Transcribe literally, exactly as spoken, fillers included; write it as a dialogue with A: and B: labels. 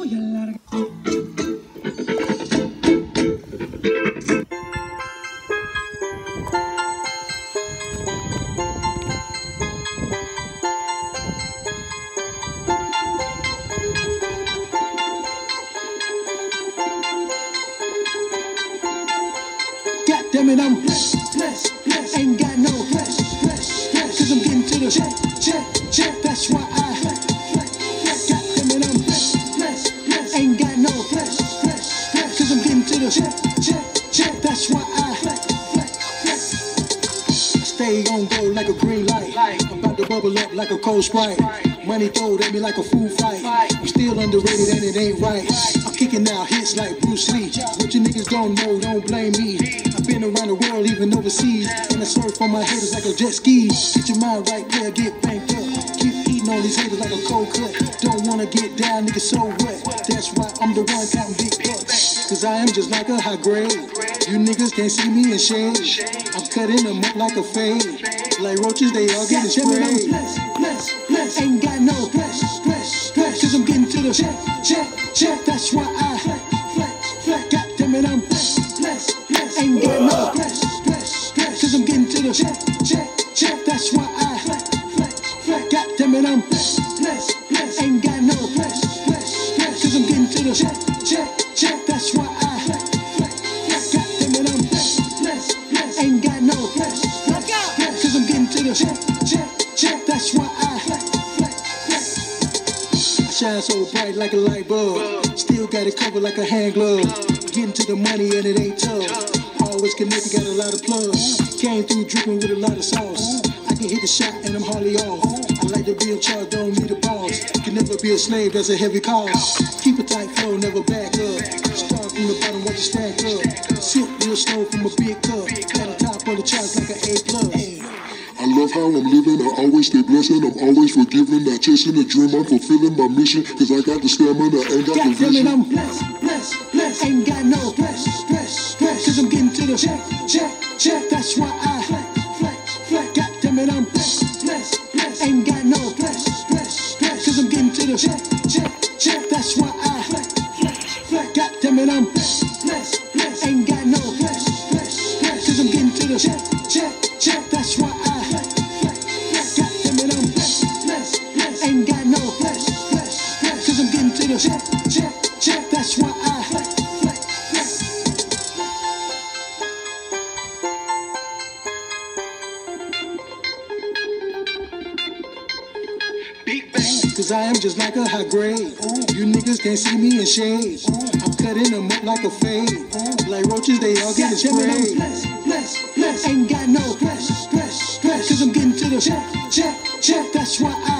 A: voy a largar. Damn it, I'm blessed, blessed, blessed. Ain't got no flesh, flesh, flesh. Cause I'm getting to the check, check, check. That's why I flex, flex, flex. God damn it, I'm blessed, blessed, blessed. Ain't got no flesh, flesh, flesh. Cause I'm getting to the check, check, check. That's why I flex, flex, flex. Stay on go like a green light. I'm about to bubble up like a cold Sprite. Money throwed at me like a food fight. I'm still underrated and it ain't right. I'm kicking out hits like Bruce Lee. What you niggas don't know, don't blame me. Been around the world, even overseas, and I surf on my haters like a jet ski. Get your mind right there, get banked up. Keep eating on these haters like a cold cut. Don't wanna get down, nigga, so wet. That's why I'm the one counting big bucks. Cause I am just like a high grade. You niggas can't see me in shade. I'm cutting them up like a fade. Like roaches, they all getting sprayed. Bless, bless, bless. Ain't got no flesh, flesh, flesh. Cause I'm getting to the check, check, check. That's why I flex, flex, flex. God damn it, I'm blessed, blessed, blessed. Ain't got no flesh, flesh, flesh. Cause I'm getting to the check, check, check. That's why I flex, flex, flex. God damn it, I'm blessed, blessed, blessed. Ain't got no flesh, flesh, flesh. Cause I'm getting to the check, check, check. That's why I flex, flex, flex. God damn it, I'm blessed, blessed, blessed. Ain't got no flesh, flesh, flesh. Cause I'm getting to the check, check, check. That's why I flex, flex, flex. I shine so bright like a light bulb. Still got it covered like a hand glove. Getting to the money and it ain't tough. Always connected, got a lot of plugs. Came through dripping with a lot of sauce. I can hit the shot and I'm hardly off. I like the real charge, don't need a boss. Can never be a slave, that's a heavy cost. Keep a tight flow, never back up. Start from the bottom, watch it stack up. Sip real slow from a big cup. At the top of the charts like an A plus.
B: I love how I'm living, I always stay blessed, I'm always forgiving, not chasing a dream, I'm fulfilling my mission, cause I got the stamina, I ain't got the vision.
A: God damn it, I'm blessed, blessed, blessed, ain't got no flesh, flesh, flesh, cause I'm getting to the check, check, check, that's why I flex, flex, flex. God damn it, I'm blessed, blessed, blessed, ain't got no flesh, flesh, flesh, cause I'm getting to the check, check, check, that's why I flex, flex, flex. God damn it, I'm blessed, blessed, blessed, ain't got no flesh, flesh, flesh, cause I'm getting to the check, check, check, that's why I flex, flex, flex. God damn it, I'm blessed, blessed, blessed, ain't got no flesh, flesh, flesh, cause I'm getting to the check, check, check, that's why I flex, flex, flex. Big bang, cause I am just like a high grade. You niggas can't see me in shade. I'm cutting them up like a fade. Like roaches, they all getting sprayed. Bless, bless, bless, ain't got no flesh, flesh, flesh. Cause I'm getting to the check, check, check. That's why I